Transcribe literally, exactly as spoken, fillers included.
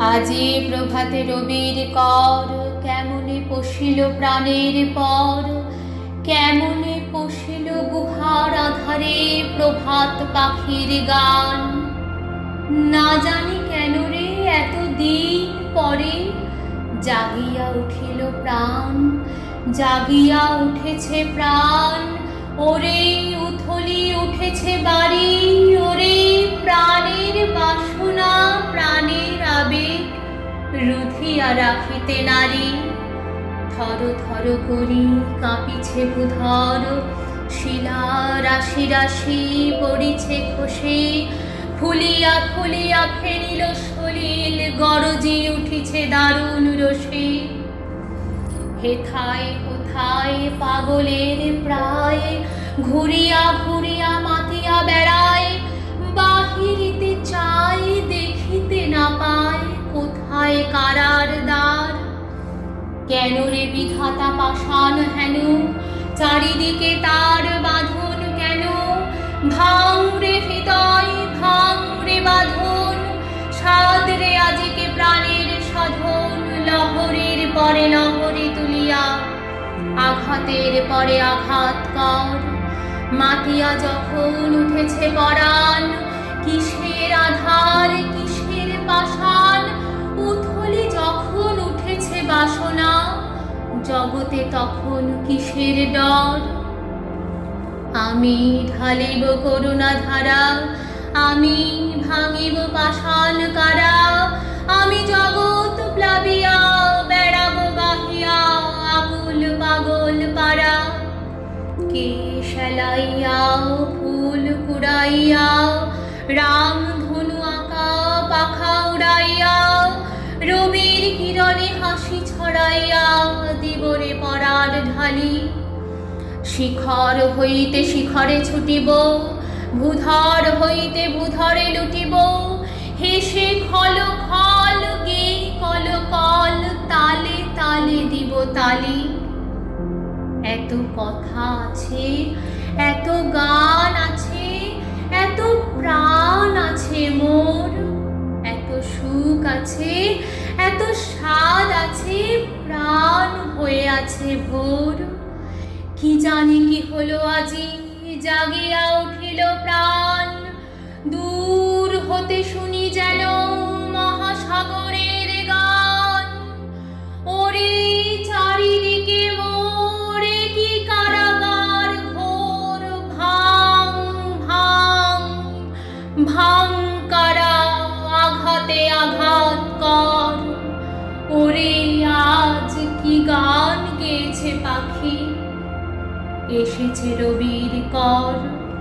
আজি প্রভাতে রবির কর, কেমনে পশিল প্রাণের পর, কেমনে পশিল গুহার আধারে প্রভাত পাখির গান। না জানি কেন রে এত দিন পরে জাগিয়া উঠিল প্রাণ, জাগিয়া উঠেছে প্রাণ। ওরে উথলি উঠেছে বাড়ি, ওরে প্রাণের বাসনা প্রাণের আবেগ রুধিয়া রাখিতে নারী। থর থর করি কাঁপিছে ভূধর, শিলা রাশি রাশি পড়িছে খসে। ফুলিয়া ফুলিয়া ফেনিল সলিল, গরজি উঠিছে দারুণ রসে। হেথায় কোথায় পাগলের প্রায়, ঘুরিয়া ঘুরিয়া মাতিয়া বেড়ায়। বাহিরিতে চাই দেখিতে না পায়, কোথায় কারার দ্বার। কেন রে বিধাতা পাষাণ হেন, চারিদিকে তার বাঁধন কেন। ভাঙ রে হৃদয় ভাঙ রে বাঁধন, সাধ রে আজিকে প্রাণের সাধন। লহরীর পরে লহরী তুলিয়া আঘাতের পরে আঘাত কর। মাতিয়া যখন উঠেছে পরাণ, কিসের আধার কিসের পাষাণ। উথলি যখন উঠেছে বাসনা, জগতে তখন কিসের ডর। আমি ঢালিব করুণা ধারা, আমি ভাঙিব পাষাণ কারা। আমি জগৎ প্লাবিয়া বেড়াবো গাহিয়া আকুল পাগল পারা। কে সেলাইয়াও ফুল কুড়াইয়া, রাম ধনু আঁকা পাখা উড়াইয়া। রবির কিরণে হাসি ছড়াইয়া দিবরে পরার ঢালি। শিখর হইতে শিখরে ছুটিব, ভূধর হইতে ভূধরে লুটিব। হেসে খল খল গে কল কল, তালে তালে দিব তালি। এত কথা আছে, এত গান আছে, এত প্রাণ আছে মোর। এত সুখ আছে, এত স্বাদ আছে, প্রাণ হয়ে আছে ভোর। কি জানি কি হলো আজি জাগিয়া উঠিল প্রাণ। দূর হতে শুনি যেন মহাসাগরের গান। ওরে চারিদিকে মোরে কি কারাগার ঘোর। ভাঙ ভাঙ ভাঙ কারা, আঘাতে আঘাত কর। ওরে আজ কি গান গেয়েছে পাখি, এসেছে রবির কর।